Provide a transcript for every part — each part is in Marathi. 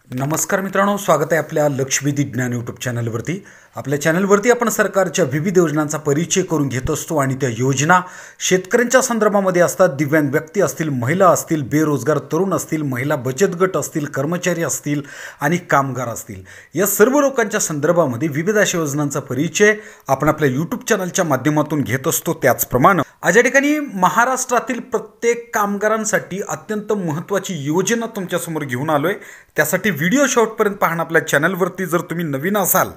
नमस्कार मित्रांनो, स्वागत आहे आपल्या लक्षवेधी ज्ञान यूट्यूब चॅनलवरती। आपल्या चॅनलवरती आपण सरकारच्या विविध योजनांचा परिचय करून घेत असतो आणि त्या योजना शेतकऱ्यांच्या संदर्भामध्ये असतात। दिव्यांग व्यक्ती असतील, महिला असतील, बेरोजगार तरुण असतील, महिला बचत गट असतील, कर्मचारी असतील आणि कामगार असतील, या सर्व लोकांच्या संदर्भामध्ये विविध अशा योजनांचा परिचय आपण आपल्या यूट्यूब चॅनलच्या माध्यमातून घेत असतो। त्याचप्रमाणे आज या ठिकाणी महाराष्ट्रातील प्रत्येक कामगारांसाठी अत्यंत महत्त्वाची योजना तुमच्यासमोर घेऊन आलोय। त्यासाठी व्हिडिओ शेवटपर्यंत पाहणं। आपल्या चॅनलवरती जर तुम्ही नवीन असाल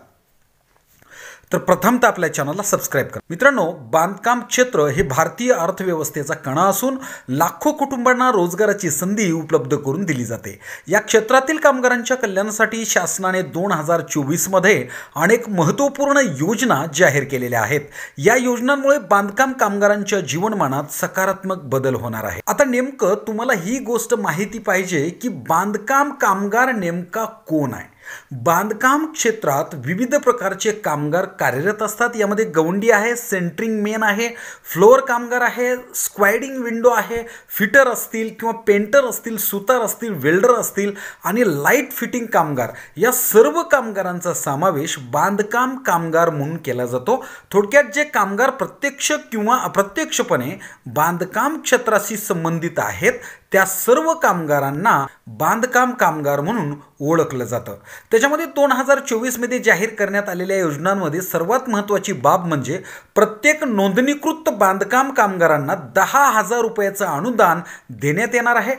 तर प्रथमतः आपल्या चॅनलला सबस्क्राइब करा। मित्रांनो, बांधकाम क्षेत्र हे भारतीय अर्थव्यवस्थेचा कणा असून लाखो कुटुंबांना रोजगाराची संधी उपलब्ध करून दिली जाते। या क्षेत्रातील कामगारांच्या कल्याणासाठी शासनाने 2024 मध्ये अनेक महत्त्वपूर्ण योजना जाहीर केलेल्या आहेत। या योजनांमुळे बांधकाम कामगारांच्या जीवनमानात सकारात्मक बदल होणार आहे। आता नेमकं तुम्हाला ही गोष्ट माहिती पाहिजे की बांधकाम कामगार नेमका कोण आहे। बांधकाम क्षेत्रात विविध प्रकारचे कामगार कार्यरत असतात। यामध्ये गवंडी आहे, सेंटरिंग मेन आहे, फ्लोअर कामगार आहे, स्क्वायडिंग विंडो आहे, फिटर असतील किंवा पेंटर असतील, सुतार असतील, वेल्डर असतील आणि लाईट फिटिंग कामगार, या सर्व कामगारांचा समावेश बांधकाम कामगार म्हणून केला जातो। थोडक्यात जे कामगार प्रत्यक्ष किंवा अप्रत्यक्षपणे बांधकाम क्षेत्राशी संबंधित आहेत त्या सर्व कामगारांना बांधकाम कामगार म्हणून ओळखलं जातं। त्याच्यामध्ये 2024 मध्ये जाहीर करण्यात आलेल्या योजनांमध्ये सर्वात महत्त्वाची बाब म्हणजे प्रत्येक नोंदणीकृत बांधकाम कामगारांना 10,000 रुपयाचं अनुदान देण्यात येणार आहे।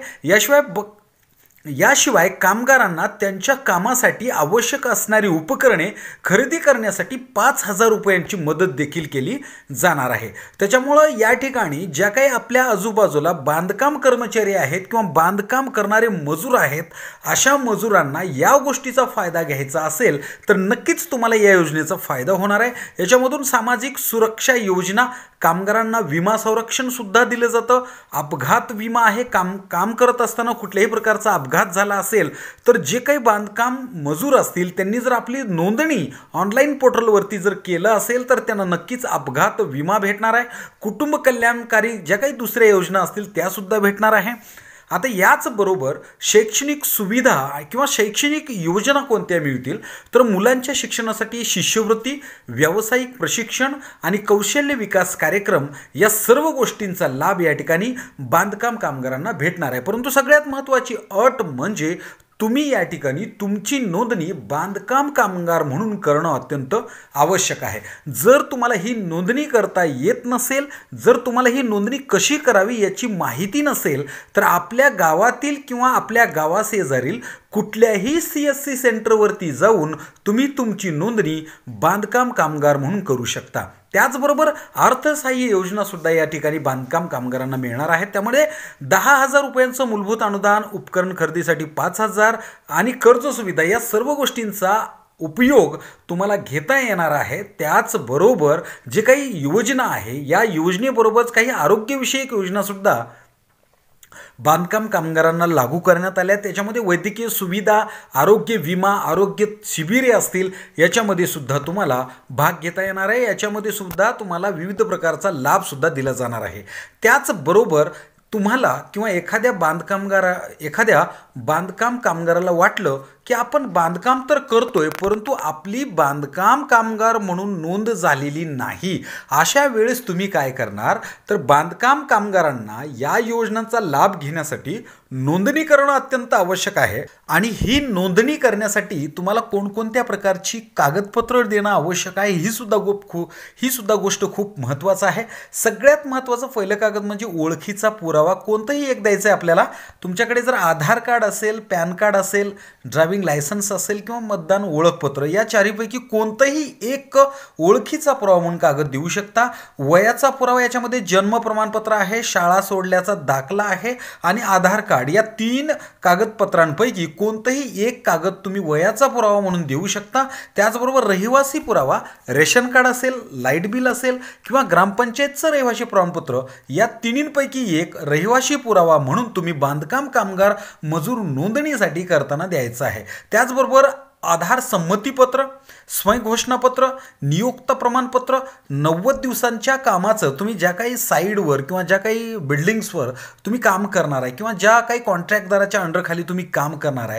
याशिवाय कामगारांना त्यांच्या कामासाठी आवश्यक असणारी उपकरणे खरेदी करण्यासाठी 5,000 रुपयांची मदत देखील केली जाणार आहे। त्याच्यामुळे या ठिकाणी ज्या काही आपल्या आजूबाजूला बांधकाम कर्मचारी आहेत किंवा बांधकाम करणारे मजूर आहेत, अशा मजुरांना या गोष्टीचा फायदा घ्यायचा असेल तर नक्कीच तुम्हाला या योजनेचा फायदा होणार आहे। याच्यामधून सामाजिक सुरक्षा योजना, कामगारांना विमा संरक्षण सुद्धा दिलं जातं। अपघात विमा आहे, काम करत असताना कुठल्याही प्रकारचा अपघात झाला असेल तर जे काही बांधकाम मजूर असतील त्यांनी जर आपली नोंदणी ऑनलाईन पोर्टलवरती जर केलं असेल तर त्यांना नक्कीच अपघात विमा भेटणार आहे। कुटुंब कल्याणकारी ज्या काही दुसऱ्या योजना असतील त्या सुद्धा भेटणार आहे। आता याच बरोबर शैक्षणिक सुविधा किंवा शैक्षणिक योजना कोणत्या मिळतील तर मुलांच्या शिक्षणासाठी शिष्यवृत्ती, व्यावसायिक प्रशिक्षण आणि कौशल्य विकास कार्यक्रम, या सर्व गोष्टींचा लाभ या ठिकाणी बांधकाम कामगारांना भेटणार आहे। परंतु सगळ्यात महत्त्वाची अट म्हणजे तुम्ही या ठिकाणी तुमची नोंदणी बांधकाम कामगार म्हणून करणं अत्यंत आवश्यक आहे। जर तुम्हाला ही नोंदणी करता येत नसेल, जर तुम्हाला ही नोंदणी कशी करावी याची माहिती नसेल तर आपल्या गावातील किंवा आपल्या गावाशेजारील कुठल्याही CSC सेंटरवरती जाऊन तुम्ही तुमची नोंदणी बांधकाम कामगार म्हणून करू शकता। त्याचबरोबर अर्थसहाय्य योजना सुद्धा या ठिकाणी बांधकाम कामगारांना मिळणार आहे। त्यामुळे 10,000 रुपयांचं मूलभूत अनुदान, उपकरण खरेदीसाठी 5,000 आणि कर्ज सुविधा, या सर्व गोष्टींचा उपयोग तुम्हाला घेता येणार आहे। त्याचबरोबर जे काही योजना आहे या योजनेबरोबरच काही आरोग्यविषयक योजना सुद्धा बांधकाम कामगारांना लागू करण्यात आल्या। त्याच्यामध्ये वैद्यकीय सुविधा, आरोग्य विमा, आरोग्य शिबिरे असतील, याच्यामध्ये सुद्धा तुम्हाला भाग घेता येणार आहे। याच्यामध्ये सुद्धा तुम्हाला विविध प्रकारचा लाभ सुद्धा दिला जाणार आहे। त्याचबरोबर तुम्हाला किंवा एखाद्या बांधकाम कामगाराला वाटलं की आपण बांधकाम तर करतोय परंतु आपली बांधकाम कामगार म्हणून नोंद झालेली नाही, अशा वेळेस तुम्ही काय करणार तर बांधकाम कामगारांना या योजनांचा लाभ घेण्यासाठी नोंदणी करणं अत्यंत आवश्यक आहे। आणि ही नोंदणी करण्यासाठी तुम्हाला कोणकोणत्या प्रकारची कागदपत्र देणं आवश्यक आहे ही सुद्धा गोष्ट खूप महत्त्वाचं आहे। सगळ्यात महत्त्वाचं पहिलं कागद म्हणजे ओळखीचा पुरावा कोणताही एक द्यायचा आहे आपल्याला। तुमच्याकडे जर आधार कार्ड असेल, पॅन कार्ड असेल, ड्रायव्हिंग लायसन्स असेल किंवा मतदान ओळखपत्र, या चारीपैकी कोणताही एक ओळखीचा पुरावा म्हणून कागद देऊ शकता। वयाचा पुरावा, याच्यामध्ये जन्म प्रमाणपत्र आहे, शाळा सोडल्याचा दाखला आहे आणि आधार कार्ड, या 3 कागदपत्रांपैकी कोणताही एक कागद तुम्ही वयाचा पुरावा म्हणून देऊ शकता। त्याचबरोबर रहिवासी पुरावा, रेशन कार्ड असेल, लाईट बिल असेल किंवा ग्रामपंचायतचं रहिवासी प्रमाणपत्र, या तिन्हींपैकी एक रहिवासी पुरावा म्हणून तुम्ही बांधकाम कामगार मजूर नोंदणीसाठी करताना द्यायचं आहे। त्याचबरोबर आधार संमतीपत्र, स्वयंघोषणापत्र, नियुक्त प्रमाणपत्र, 90 दिवसांच्या कामाचं तुम्ही ज्या काही साईडवर किंवा ज्या काही बिल्डिंग्सवर तुम्ही काम करणार आहे किंवा ज्या काही कॉन्ट्रॅक्टदाराच्या अंडरखाली तुम्ही काम करणार आहे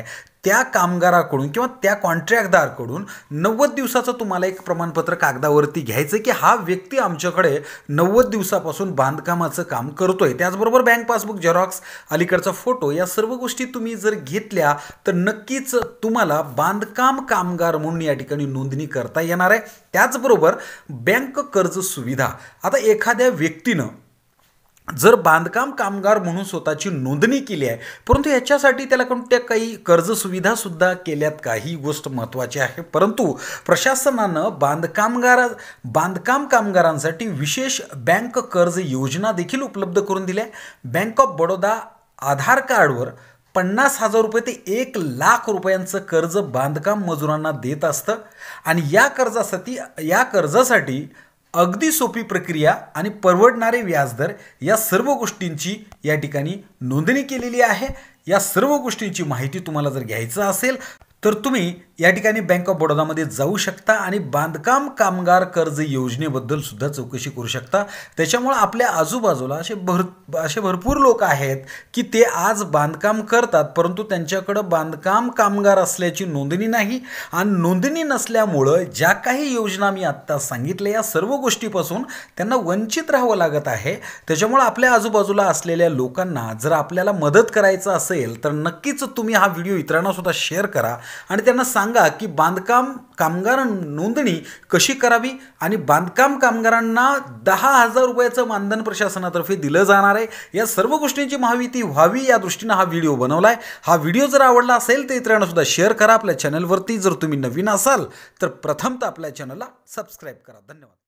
त्या कामगाराकडून किंवा त्या कॉन्ट्रॅक्टदारकडून 90 दिवसाचं तुम्हाला एक प्रमाणपत्र कागदावरती घ्यायचं की हा व्यक्ती आमच्याकडे 90 दिवसापासून बांधकामाचं काम करतोय। त्याचबरोबर बँक पासबुक झेरॉक्स, अलीकडचा फोटो, या सर्व गोष्टी तुम्ही जर घेतल्या तर नक्कीच तुम्हाला बांधकाम कामगार म्हणून या ठिकाणी नोंदणी करता येणार आहे। त्याचबरोबर बँक कर्ज सुविधा, आता एखाद्या व्यक्तीनं जर बांधकाम कामगार म्हणून स्वतःची नोंदणी केली आहे परंतु याच्यासाठी त्याला कोणत्या काही कर्ज सुविधा सुद्धा केल्यात का, ही गोष्ट महत्त्वाची आहे। परंतु प्रशासनानं बांधकाम कामगारांसाठी विशेष बँक कर्ज योजना देखील उपलब्ध करून दिल्या आहे। बँक ऑफ बडोदा आधार कार्डवर 50,000 रुपये ते 1,00,000 रुपयांचं कर्ज बांधकाम मजुरांना देत असतं आणि या कर्जासाठी अगदी सोपी प्रक्रिया आणि परवडणारे व्याजदर या सर्व गोष्टींची या ठिकाणी नोंदणी केलेली आहे। या सर्व गोष्टींची माहिती तुम्हाला जर घ्यायचं असेल तर तुम्ही या ठिकाणी बँक ऑफ बडोदामध्ये जाऊ शकता आणि बांधकाम कामगार कर्ज योजनेबद्दल सुद्धा चौकशी करू शकता। त्याच्यामुळे आपल्या आजूबाजूला असे भरपूर लोक आहेत की ते आज बांधकाम करतात परंतु त्यांच्याकडं बांधकाम कामगार असल्याची नोंदणी नाही आणि नोंदणी नसल्यामुळं ज्या काही योजना मी आत्ता सांगितल्या या सर्व गोष्टीपासून त्यांना वंचित राहावं लागत आहे। त्याच्यामुळे आपल्या आजूबाजूला असलेल्या लोकांना जर आपल्याला मदत करायचं असेल तर नक्कीच तुम्ही हा व्हिडिओ इतरांना सुद्धा शेअर करा आणि त्यांना सांगा की बांधकाम कामगार नोंदणी कशी करावी आणि बांधकाम कामगारांना 10,000 रुपयाचं मानधन प्रशासनातर्फे दिलं जाणार आहे। या सर्व गोष्टींची माहिती व्हावी या दृष्टीने हा व्हिडिओ बनवलाय। हा व्हिडिओ जर आवडला असेल तर इतरांना सुद्धा शेअर करा। आपल्या चॅनलवरती जर तुम्ही नवीन असाल तर प्रथमतः आपल्या चॅनलला सबस्क्राईब करा। धन्यवाद।